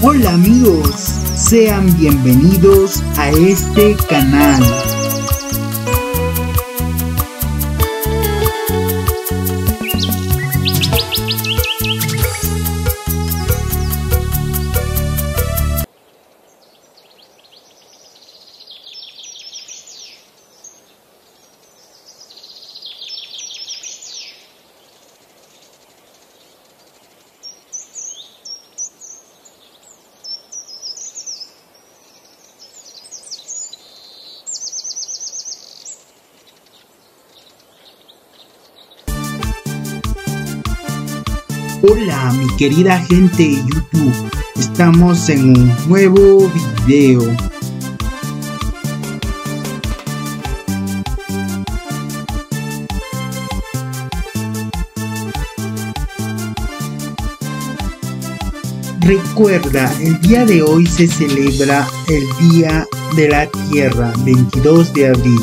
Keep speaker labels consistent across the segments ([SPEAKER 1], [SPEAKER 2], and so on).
[SPEAKER 1] Hola amigos, sean bienvenidos a este canal. Hola mi querida gente de YouTube, estamos en un nuevo video. Recuerda, el día de hoy se celebra el Día de la Tierra, 22 de abril.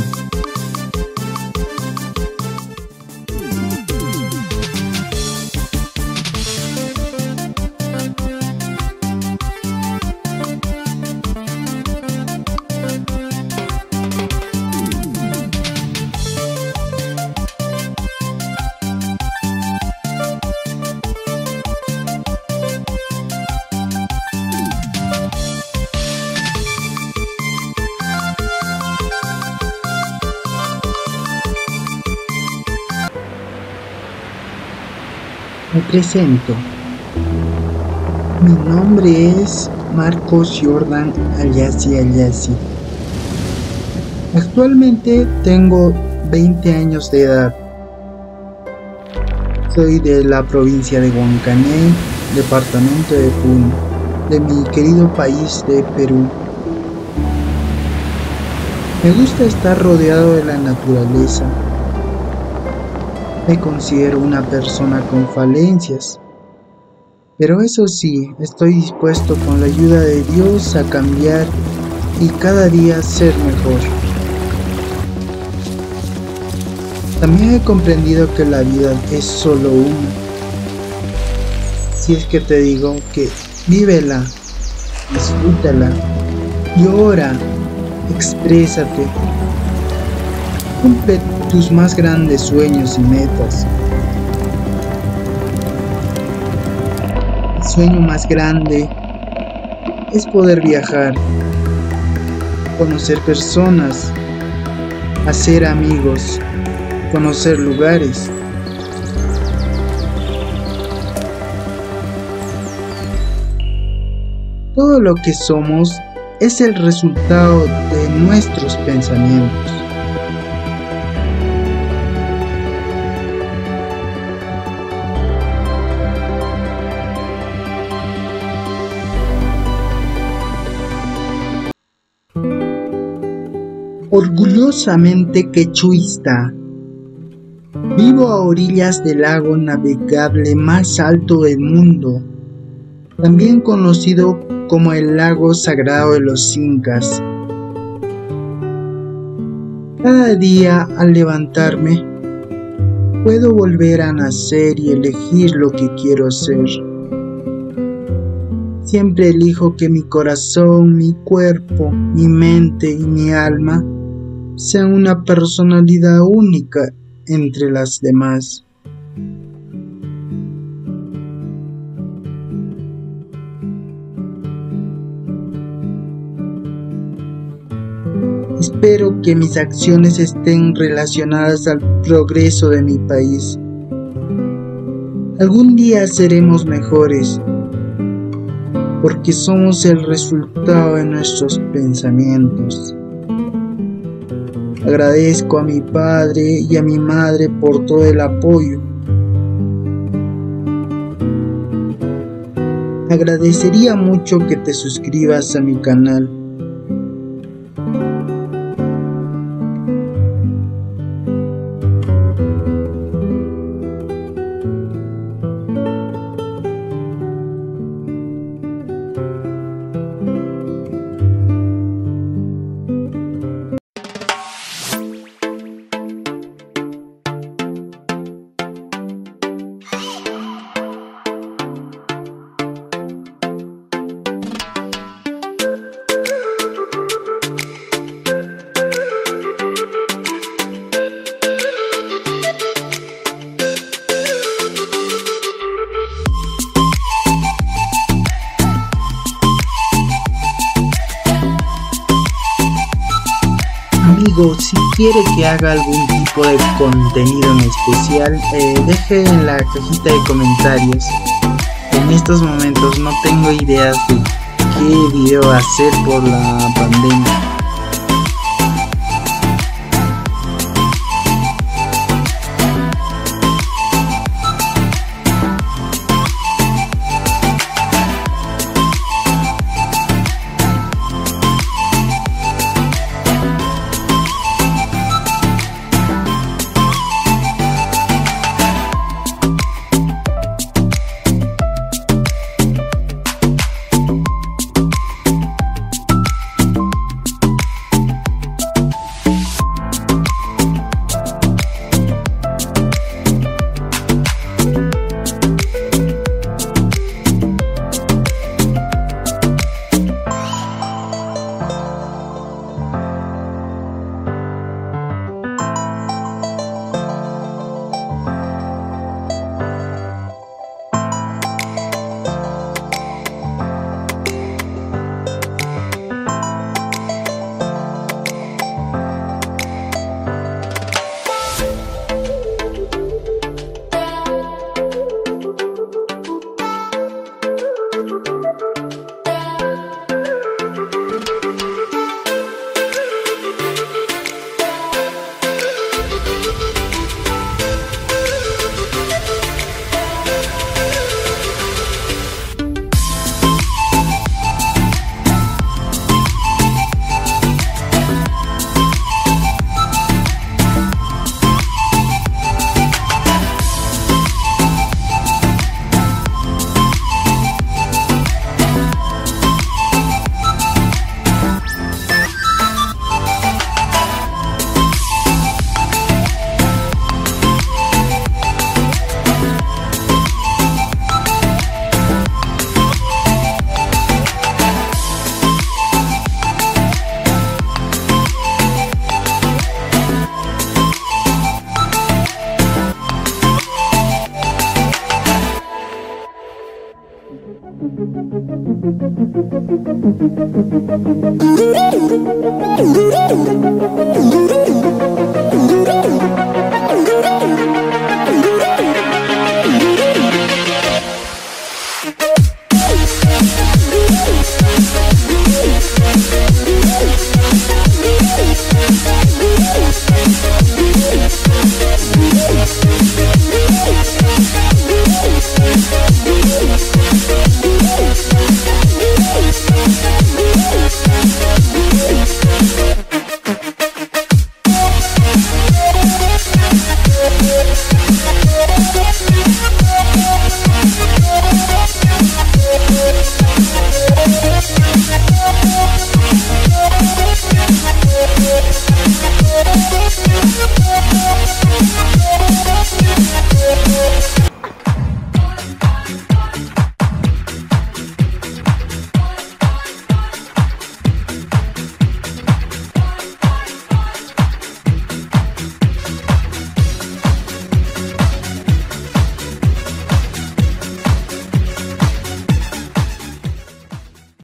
[SPEAKER 1] Me presento. Mi nombre es Marcos Jordan Ayasi. Actualmente tengo 20 años de edad. Soy de la provincia de Huancané, departamento de Puno, de mi querido país de Perú. Me gusta estar rodeado de la naturaleza. Me considero una persona con falencias, pero eso sí, estoy dispuesto con la ayuda de Dios a cambiar y cada día ser mejor. También he comprendido que la vida es solo una. Si es que te digo que vívela, disfrútala, llora, exprésate. Cumple tus más grandes sueños y metas. El sueño más grande es poder viajar, conocer personas, hacer amigos, conocer lugares. Todo lo que somos es el resultado de nuestros pensamientos. Orgullosamente quechuista, vivo a orillas del lago navegable más alto del mundo, también conocido como el lago sagrado de los incas. Cada día al levantarme, puedo volver a nacer y elegir lo que quiero ser. Siempre elijo que mi corazón, mi cuerpo, mi mente y mi alma sean una personalidad única entre las demás. Espero que mis acciones estén relacionadas al progreso de mi país. Algún día seremos mejores, porque somos el resultado de nuestros pensamientos. Agradezco a mi padre y a mi madre por todo el apoyo. Agradecería mucho que te suscribas a mi canal. amigo, si quiere que haga algún tipo de contenido en especial, deje en la cajita de comentarios. En estos momentos no tengo ideas de qué video hacer por la pandemia.